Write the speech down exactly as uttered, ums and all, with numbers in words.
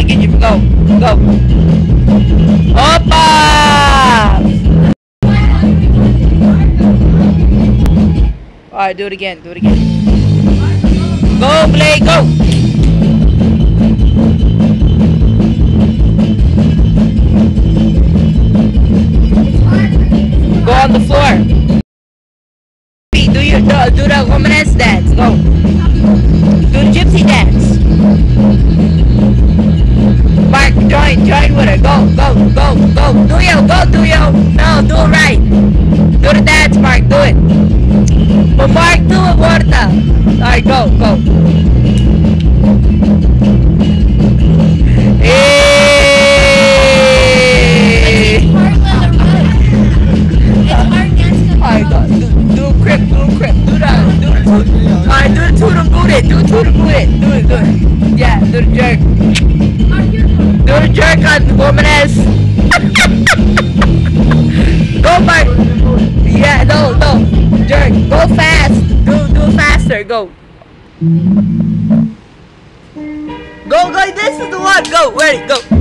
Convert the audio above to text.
get you. Go, go. Opa! Alright, do it again, do it again. Go, Blake, go! Go on the floor. Do your do, do the woman's dance. Go. Do the gypsy dance. Mark, join, join with her. Go, go, go, go. Do yo, go, do yo. No, do it right. Do the dance, Mark. Do it. But Mark, do it, Warta. Alright, go, go. Hey. Alright, go. Do, do a crip, do a crip. Do that. Do the toot. Alright, do the toot and boot it. Do the toot and boot it. Do it, do it. Yeah, do the jerk. Do the jerk on the woman ass. Go, Mark. Yeah, no, no. Jerk. Go fast. Do, do faster. Go. Go, go. This is the one. Go. Ready. Go.